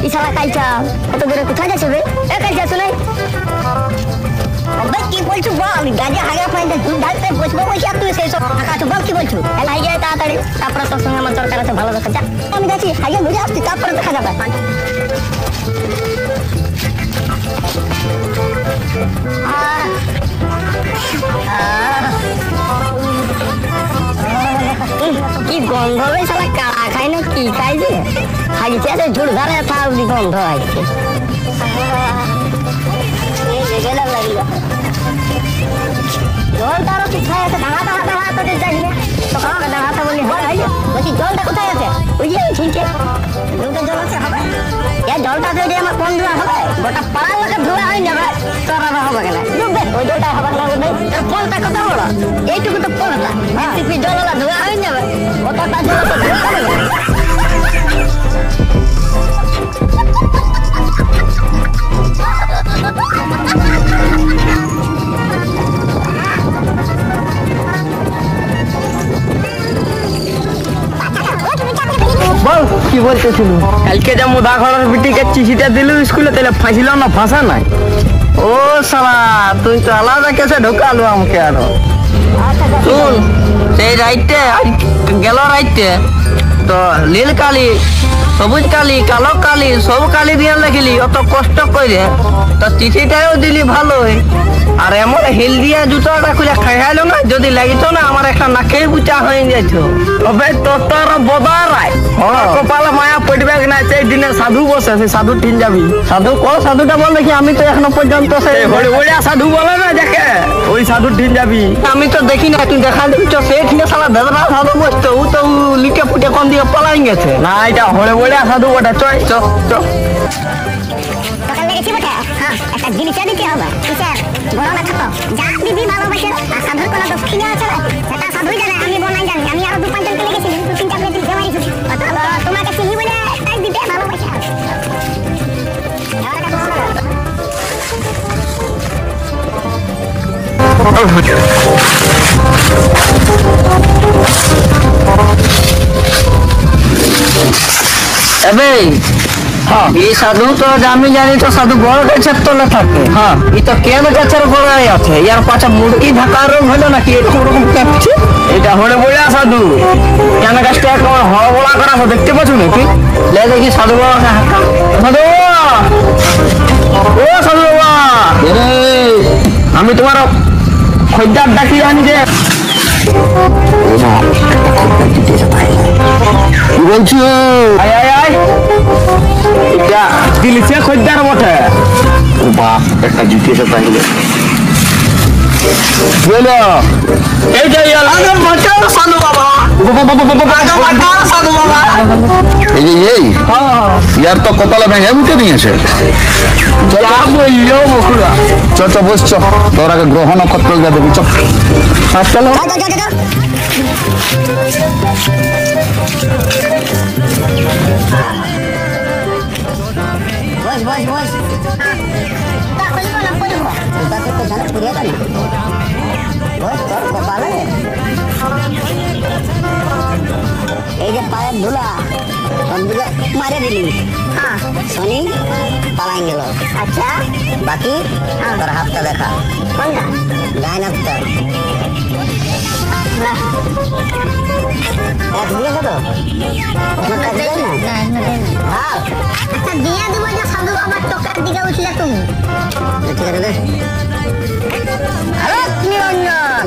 ইশালা কাইচা কত দূরে কোথায় যাচ্ছে বে? এ কাইচা শুনে अबे কি বলছো বল গাজা হাগা ফাইন্দা দুধ ঢালতে বসবো বসে তুই সেই সব টাকা তো বল কি বলছো এলা হাই যায় তাড়াতাড়ি তারপরে তোর সঙ্গে আমার দরকার আছে ভালো দেখা যা আমি যাচ্ছি হাইয়া ঘুরে আসছি তারপরে দেখা যাবে কি গন্ধ রে শালা কাড়া খাই না কি খাই যে হাগিছে আছে ঝুড় ধারে থাও দি গন্ধ আছে গেলাম লাগলো জলটা আরো কোথায় আছে দাঁড়াতে তো যাই না তো কাউকে দাঁড়াতে বললি হয় বলছি জলটা কোথায় আছে ওই যে ঠিকই দুটো জল আছে হবে এই জলটা যদি আমার কোন ধোয়া হবে গোটা পাড়ার লোকের ধোয়া হয়ে যাবে তোরা হবে কেন ডুববে ওই জলটা হবে না ওই ফলটা কত বড় এইটুকু তো ফলটা একটু জললা ধোয়া হয়ে যাবে ওটা জল তো ধোয়া হবে না বল কি বলতেছিল কালকে যে মুদা ঘরের বিটিকে চিঠিটা দিল স্কুলে তাহলে ফাঁসিল না ফাঁসা নাই ও শালা তুই তো আলাদা কেসে ঢোকালো আমাকে আরো শুন সেই রাইতে গেল রাইতে তো নীল কালি সবুজ কালি কালো কালি সব কালি দিয়ে লিখলি অত কষ্ট করে তো চিঠিটাও দিলি ভালোই আর এমন হিল দিয়া জুতোটা খুলে খাইলো না যদি লাগিত না আমার একটা নাকেই বুচা হয়ে যেত তবে তোর বদারায় কপালে মায়া পড়বে না সেই দিনে সাধু বসে সেই সাধু টিন যাবি সাধু কোন সাধুটা বল দেখি আমি তো এখনো পর্যন্ত সেই হড়িয়া সাধু বলে না দেখে ওই সাধু টিন যাবি আমি তো দেখি না তুই দেখা দিচ্ছ সেই ঠিনে সালা বেদরা সাধু বসতো ও তো লিটে পুটে কোন দিয়ে পালাই গেছে না এটা হড়িয়া সাধু বটে চয় চ চ সকাল লেগেছি বটে হ্যাঁ একটা জিনিস দিতে হবে কিসের বড় না ছোট যা দিবি ভালোবাসে আর সাধুর কোনো দক্ষিণ আছে না সেটা সাধুই জানে আমি বনাই জানি আমি আরো 2-5 জনকে লিখেছি 2-3টা প্লেট দিয়ে মারিছি তোমাকে চিনি বলে তাই দিতে ভালোবাসে এবে হ্যাঁ এই সাধু তো আমি জানি তো সাধু বড় গাছের তলে থাকে হ্যাঁ এই তো কেন গাছের গোড়ায় আছে ইয়ার পাশে মুরগি ঢাকার রোগ হলো নাকি এরকম রকম কাঁপছে এটা হরে বলে সাধু কেন গাছটা এখন হড়বড়া করা আছে দেখতে পাচ্ছ নাকি লে দেখি সাধু বাবা সাধু ও সাধু বাবা আমি তোমার খদ্দার ডাকি জানি যে কি বলছো আয় আয় আয় এটা দিলিছে খদ্দার বটে বাপ একটা জিতেছে তাইলে বলো এই যে আগে বাঁচাও সাধু বাবা আগে বাঁচাও সাধু বাবা এই যে এই ইয়ার তো কপালে ভেঙে মুখে দিয়েছে চ চ বস চ তোর আগে গ্রহ নক্ষত্র দেবি চ চলো বস বস বস তা কইবো না কইবো তাকে তো জানা পুরিয়া না বস তোর কপালে এই যে পায়ের ধুলা সবদিকে মারে দিলি হ্যাঁ শনি পালাই গেল আচ্ছা বাকি তোর হাতটা দেখা কোনটা ডাইন হাতটা এক দিয়ে দেবো আচ্ছা দিয়ে দেবো যে সাধু আমার টোকার দিকে উঠলে তুমি ঠিক আছে হ্যালো নিরঞ্জন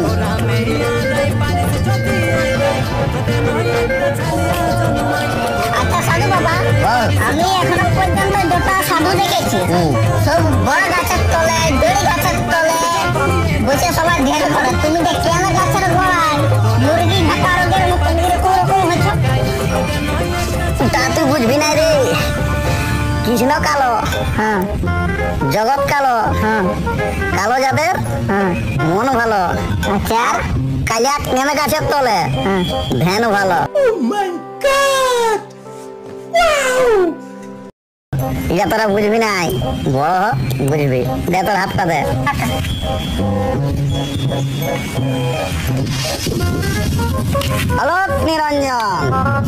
আচ্ছা সাধু বাবা আমি এখনো পর্যন্ত দুটো সাধু দেখেছি সব বড় গাছের তলে দড়ি গাছের তলে বসে সবাই ধ্যান করে তুমি দেখি আমার গাছের গোড়ায় মুরগি ঢাকা রোগের মতো এরকম রকম হচ্ছে তা তুই বুঝবি না রে কৃষ্ণ কালো হ্যাঁ জগৎ কালো হ্যাঁ কালো যাদের হ্যাঁ মন ভালো আচ্ছা কালিয়া নেমে গাছের তলে হ্যাঁ ধ্যান ভালো এটা তোরা বুঝবি নাই, বড় হ বুঝবি। দে তোর হাতটা দে। আলোক নিরঞ্জন,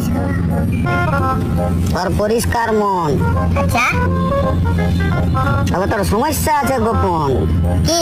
তোর পরিষ্কার মন। আচ্ছা, তবে তোর সমস্যা আছে গোপন। কি?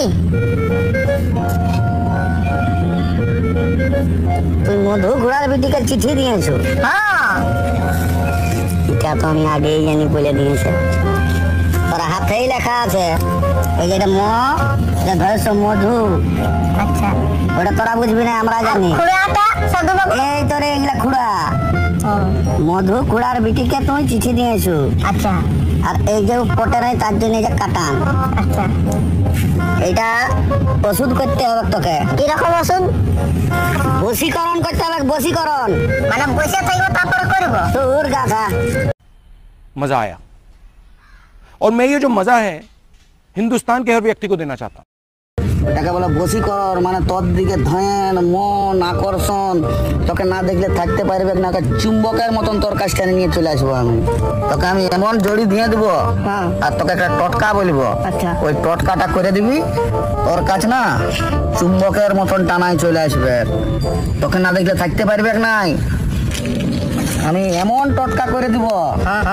তুই মধু ঘোড়ার বিটিকে চিঠি দিয়েছো। হ্যাঁ, এটা তো আমি আগেই জানি, বলে দিয়েছে। তোর হাতেই লেখা আছে, এই যেটা ম ধরেছ মধু। আচ্ছা, ওটা তোরা বুঝবি না, আমরা জানি। এই তোরে এগুলা খুড়া, মধু খুড়ার বিটিকে তুই চিঠি দিয়েছো। আচ্ছা, আর এই যে পটে নাই তার জন্য এই যে কাটান। আচ্ছা, এটা ওষুধ করতে হবে তোকে। কিরকম ওষুধ? বশীকরণ করতে হবে, বশীকরণ। মানে বসে থাকবো তারপরে করবো? তোর গাছা। मज़ा आया और मैं ये जो मज़ा है हिंदुस्तान के हर व्यक्ति को देना चाहता हूँ। এটাকে বলে বশীকর, মানে তোর দিকে ধ্যান, মন, আকর্ষণ। তোকে না দেখলে থাকতে পারবে না, চুম্বকের মতন তোর কাছ থেকে নিয়ে চলে আসবো আমি। তোকে আমি এমন জড়ি দিয়ে দেবো, আর তোকে একটা টটকা বলবো। আচ্ছা, ওই টটকাটা করে দিবি, তোর কাছ না চুম্বকের মতন টানায় চলে আসবে। তোকে না দেখলে থাকতে পারবে নাই। আমি এমন টটকা করে দিব।